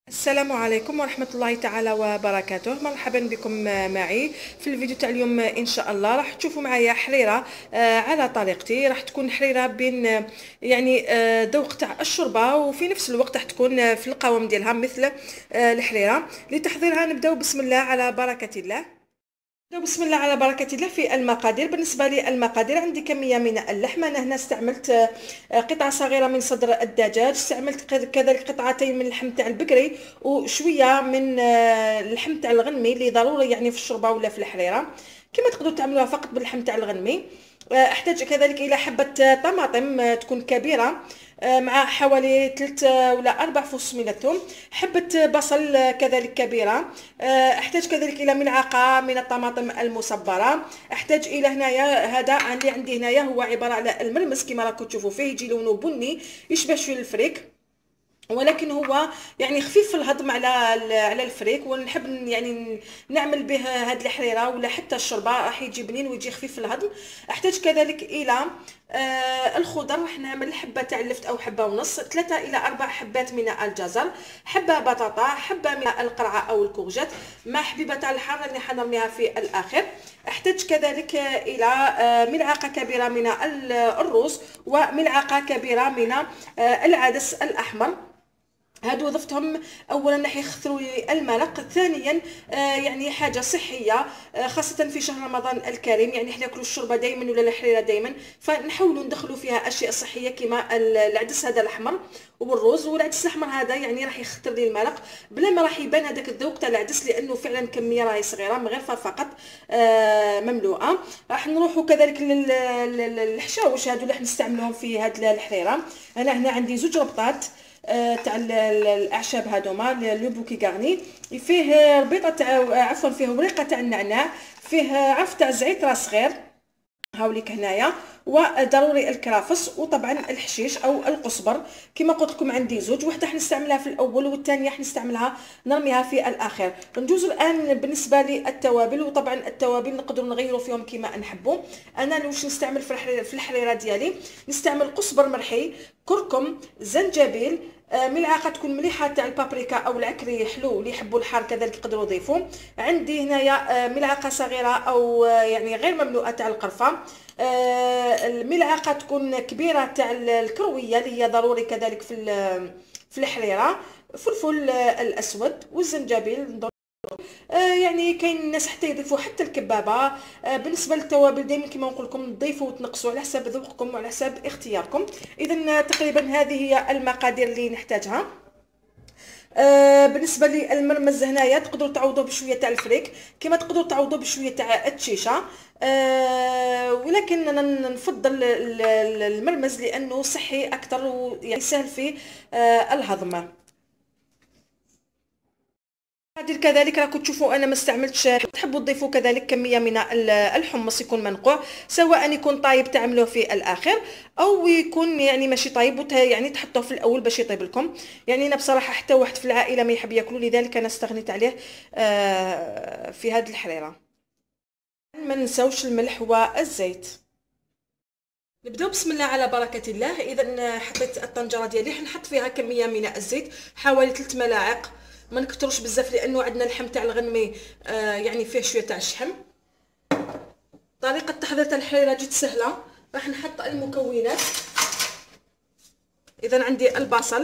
السلام عليكم ورحمة الله تعالى وبركاته. مرحبا بكم معي في الفيديو تاع اليوم. ان شاء الله راح تشوفوا معايا حريرة على طريقتي. راح تكون حريرة بين ذوق تاع الشوربة، وفي نفس الوقت راح تكون في القوام ديالها مثل الحريرة. لتحضيرها نبداو بسم الله على بركة الله. بسم الله على بركة الله. في المقادير، بالنسبة لي المقادير عندي كمية من اللحم. أنا هنا استعملت قطعة صغيرة من صدر الدجاج، استعملت كذلك قطعتين من اللحم تاع البقري، وشوية من اللحم تاع الغنمي اللي ضروري يعني في الشوربة ولا في الحريرة. كما تقدروا تعملوها فقط باللحم تاع الغنمي. احتاج كذلك الى حبة طماطم تكون كبيرة، مع حوالي 3 ولا 4 فصوص من الثوم، حبة بصل كذلك كبيرة. احتاج كذلك الى ملعقة من الطماطم المصبرة. احتاج الى هنايا، هذا عندي هنايا هو عبارة على المرمس كما راكم تشوفوا فيه، يجي لونه بني يشبه شويه الفريك، ولكن هو يعني خفيف في الهضم على الفريك، ونحب يعني نعمل به هاد الحريره ولا حتى الشوربه، راح يجي بنين ويجي خفيف في الهضم. احتاج كذلك الى الخضر. راح نعمل حبه تاع اللفت او حبه ونص، 3 إلى 4 حبات من الجزر، حبه بطاطا، حبه من القرعه او الكوجات، مع حبيبه تاع الحار اللي حنرميها في الاخر. احتاج كذلك الى ملعقه كبيره من الرز، وملعقه كبيره من العدس الاحمر. هادو ضفتهم اولا راح يخثروا لي المرق، ثانيا يعني حاجه صحيه، خاصه في شهر رمضان الكريم. يعني احنا ناكلوا الشوربه دائما ولا الحريره دائما، فنحاولوا ندخلوا فيها اشياء صحيه كما العدس هذا الاحمر والرز. والعدس الاحمر هذا يعني راح يخثر لي المرق بلا ما راح يبان هذاك الذوق تاع العدس، لانه فعلا كميه راهي صغيره مغرفه فقط مملوءه. راح نروحوا كذلك للحشاوش هادو اللي راح نستعملوهم في هذه الحريره. انا هنا عندي 2 ربطات تاع الاعشاب هذوما لو بوكي غارني. فيه ربيطه تاع عفوا فيه ورقه تاع النعناع، فيه عرف تاع زعتر صغير هاوليك هنايا، وضروري الكرافس، وطبعا الحشيش او القزبر. كما قلت لكم عندي 2، وحده حنستعملها في الاول والثانيه حنستعملها نرميها في الاخر. ندوز الان بالنسبه للتوابل، وطبعا التوابل نقدروا نغيروا فيهم كما نحبوا. انا واش نستعمل في الحريره ديالي، نستعمل قزبر مرحي، كركم، زنجبيل، ملعقه تكون مليحه تاع البابريكا او العكري حلو، اللي يحبوا الحار كذلك يقدروا يضيفوا. عندي هنايا ملعقه صغيره او يعني غير مملوءه تاع القرفه، الملعقه تكون كبيره تاع الكرويه اللي هي ضروري كذلك في الحريره، فلفل الاسود والزنجبيل. يعني كاين الناس حتى يضيفوا حتى الكبابه. بالنسبه للتوابل دائما كما نقول لكم تضيفوا وتنقصوا على حسب ذوقكم وعلى حسب اختياركم. اذا تقريبا هذه هي المقادير اللي نحتاجها. بالنسبه للمرمز هنايا تقدروا تعوضوه بشويه تاع الفريك، كما تقدروا تعوضوه بشويه تاع التشيشه، ولكن انا نفضل المرمز لانه صحي اكثر ويعني سهل في الهضم. كذلك راكم تشوفوا انا ما استعملتش. تحبوا تضيفوا كذلك كميه من الحمص يكون منقوع، سواء يكون طايب تعملوه في الاخر، او يكون يعني ماشي طايب يعني تحطوه في الاول باش يطيب لكم. يعني انا بصراحه حتى واحد في العائله ما يحب ياكلوا، لذلك انا استغنيت عليه في هذه الحريره. ما نساوش الملح والزيت. نبداو بسم الله على بركه الله. اذا حطيت الطنجره ديالي، حنحط فيها كميه من الزيت حوالي 3 ملاعق، ما نكتروش بزاف لانه عندنا اللحم تاع الغنمي يعني فيه شويه تاع الشحم. طريقه تحضير تاع الحريره جد سهله. راح نحط المكونات. اذا عندي البصل،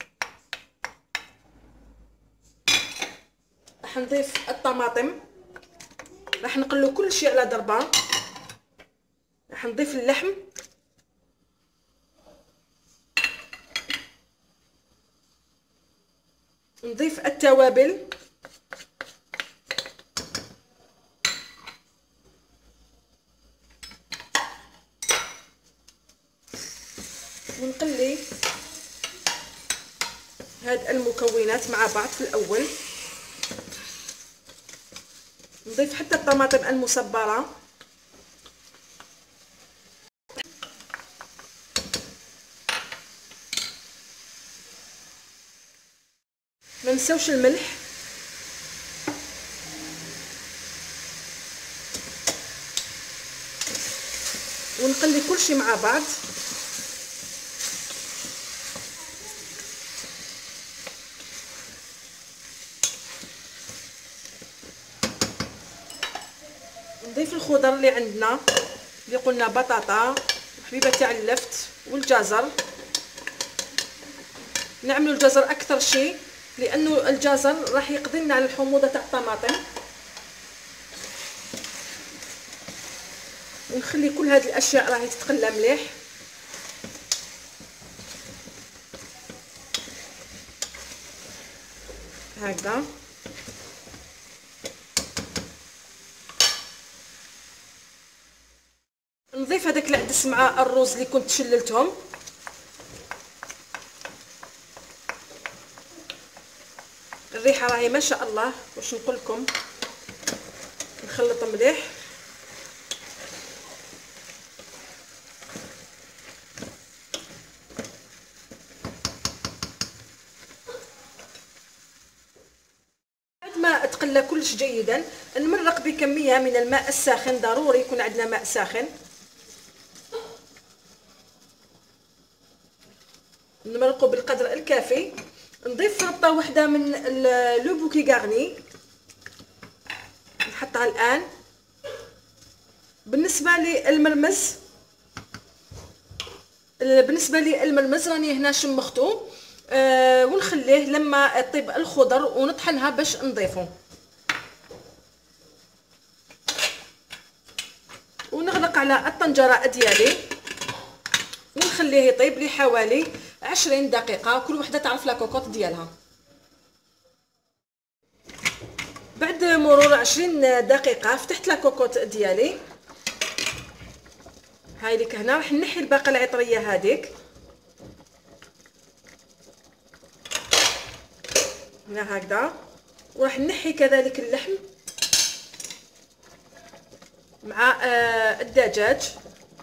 راح نضيف الطماطم، راح نقلو كل شيء على ضربه، راح نضيف اللحم، نضيف التوابل، ونقلي هاد المكونات مع بعض في الاول. نضيف حتى الطماطم المصبره، ما نساوش الملح، ونقلي كل شيء مع بعض. نضيف الخضر اللي عندنا اللي قلنا بطاطا حبيبه تاع اللفت والجزر. نعملوا الجزر اكثر شيء لانه الجزر راح يقضي لنا على الحموضه تاع الطماطم. ونخلي كل هذه الاشياء راهي تتقلى مليح. هكذا نضيف هذاك العدس مع الرز اللي كنت شللتهم. الريحه راهي ما شاء الله، واش نقول لكم. نخلط مليح. بعد ما تقلى كلش جيدا نمرق بكميه من الماء الساخن، ضروري يكون عندنا ماء ساخن. نمرقه بالقدر الكافي. نضيف ربطه واحده من لو بوكي غارني، نحطها الان. بالنسبه للمرمز راني هنا شمختو، ونخليه لما يطيب الخضر ونطحنها باش نضيفه. ونغلق على الطنجره ديالي ونخليه يطيب لي حوالي 20 دقيقه. كل وحده تعرف لا كوكوط ديالها. بعد مرور 20 دقيقه فتحت لا كوكوط ديالي. هاي لك هنا راح نحي الباقه العطريه هذيك هنا هكذا. وراح نحي كذلك اللحم مع الدجاج.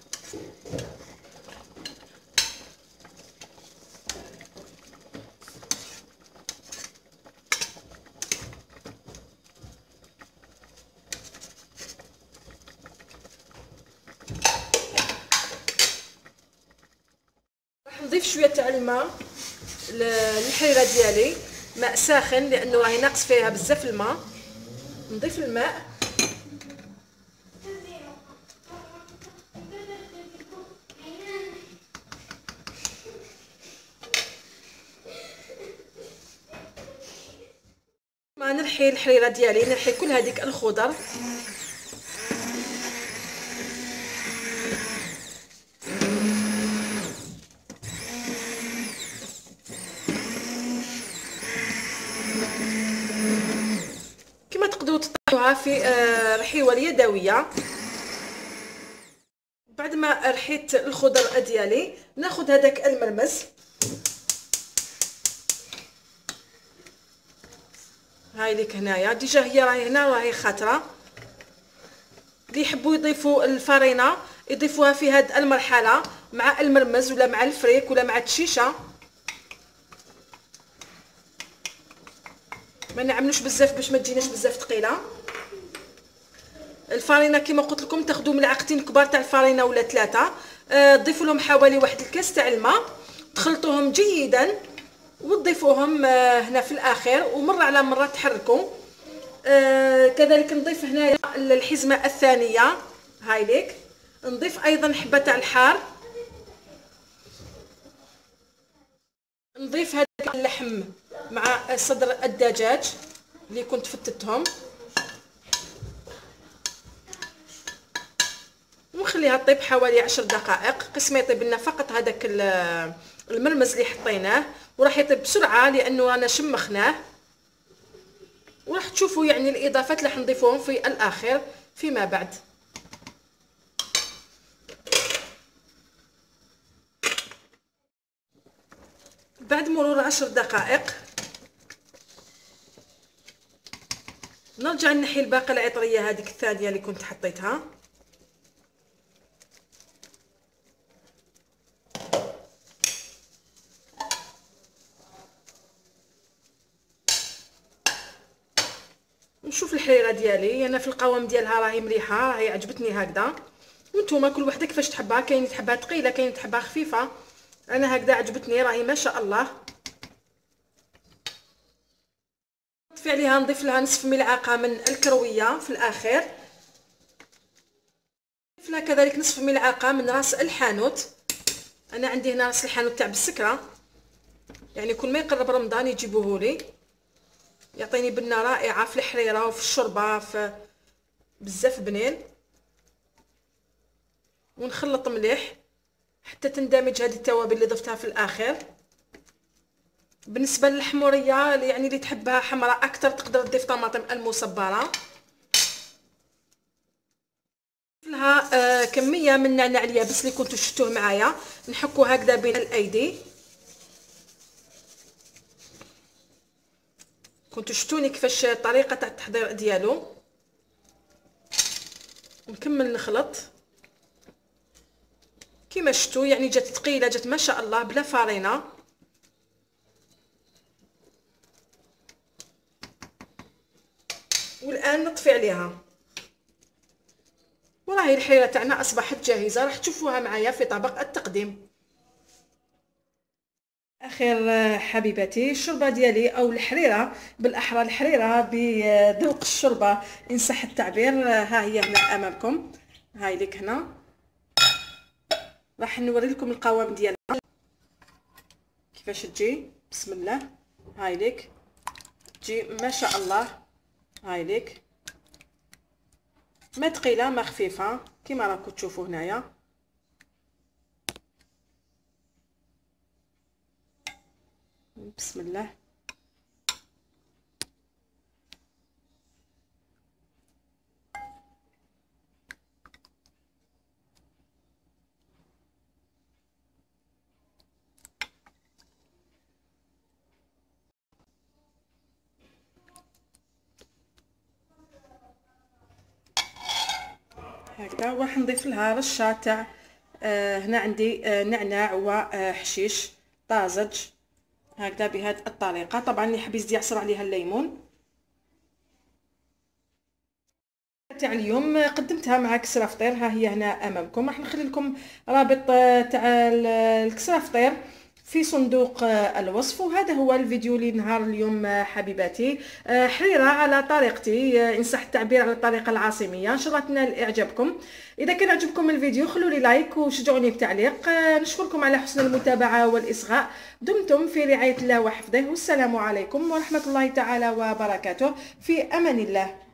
راح نضيف شويه تاع الماء للحريره ديالي، ماء ساخن لانه راهي ناقص فيها بزاف الماء. نضيف الماء ما نرحي الحريره ديالي، نرحي كل هذيك الخضر. كما تقدروا تطيحوها في رحيوه اليدويه. بعد ما رحيت الخضر ديالي ناخذ هذاك المرمز. هاي ليك هنايا ديجا هي راهي هنا راهي خاطره. اللي يحبوا يضيفوا الفرينه يضيفوها في هذه المرحله مع المرمز ولا مع الفريك ولا مع التشيشه. ما نعملوش بزاف باش ما تجيناش بزاف ثقيله. الفرينه كما قلت لكم تاخذوا ملعقتين كبار تاع الفرينه ولا 3. تضيفوا لهم حوالي واحد الكاس تاع الماء، تخلطوهم جيدا وتضيفوهم هنا في الاخير، ومره على مره تحركوا. كذلك نضيف هنا الحزمه الثانيه. هاي ليك. نضيف ايضا حبه تاع الحار. نضيف هذا اللحم مع صدر الدجاج اللي كنت فتتهم، ونخليها تطيب حوالي 10 دقائق. قسم يطيب لنا فقط هذاك المرمز اللي حطيناه، وراح يطيب بسرعه لانه رانا شمخناه. وراح تشوفوا يعني الاضافات اللي حنضيفوهم في الاخر فيما بعد. بعد مرور 10 دقائق نرجع نحي الباقه العطريه هذيك الثانيه اللي كنت حطيتها. نشوف الحريره ديالي انا في القوام ديالها راهي مليحه، راهي عجبتني هكذا. وانتم كل وحده كيفاش تحبها، كاين اللي تحبها ثقيله كاين اللي تحبها خفيفه. انا هكذا عجبتني راهي ما شاء الله. نطفي عليها، نضيف لها نصف ملعقه من الكرويه في الاخير. نضيف لها كذلك نصف ملعقه من راس الحانوت. انا عندي هنا راس الحانوت تاع بالسكره، يعني كل ما يقرب رمضان يجيبوه لي، يعطيني بنه رائعه في الحريره وفي الشوربه، في بزاف بنين. ونخلط مليح حتى تندمج هذه التوابل اللي ضفتها في الاخر. بالنسبه للحموريه يعني اللي تحبها حمراء اكثر تقدر تضيف طماطم المصبره. لها كميه من النعناع اليابس اللي كنتو شفتوه معايا، نحكو هكذا بين الايدي. كنتو شفتوني كيفاش الطريقه تاع التحضير ديالو. ونكمل نخلط كيما شفتوا، يعني جات ثقيله، جات ما شاء الله بلا فرينه. والان نطفي عليها، وراهي الحريره تاعنا اصبحت جاهزه، راح تشوفوها معايا في طبق التقديم. اخر حبيباتي الشوربه ديالي او الحريره، بالاحرى الحريره بذوق الشوربه ان صح التعبير، ها هي هنا امامكم. هاي لك هنا، راح نوري لكم القوام ديالها كيفاش تجي. بسم الله، هاي لك تجي ما شاء الله. هاي لك ما ثقيله ما خفيفه كيما راكم تشوفوا هنايا. بسم الله. هكذا وراح نضيف لها رشه تاع هنا عندي نعناع وحشيش طازج هكذا بهذه الطريقه. طبعا اللي حاب يزيد يعصر عليها الليمون. تاع اليوم قدمتها مع كسره فطير، ها هي هنا امامكم. راح نخلي لكم رابط تاع الكسره فطير في صندوق الوصف. وهذا هو الفيديو لنهار اليوم حبيباتي، حريره على طريقتي ان صح التعبير، على الطريقه العاصميه. ان شاء الله تنال اعجابكم. اذا كان عجبكم الفيديو خلوا لي لايك وشجعوني بتعليق. نشكركم على حسن المتابعه والاصغاء. دمتم في رعايه الله وحفظه، والسلام عليكم ورحمه الله تعالى وبركاته. في امان الله.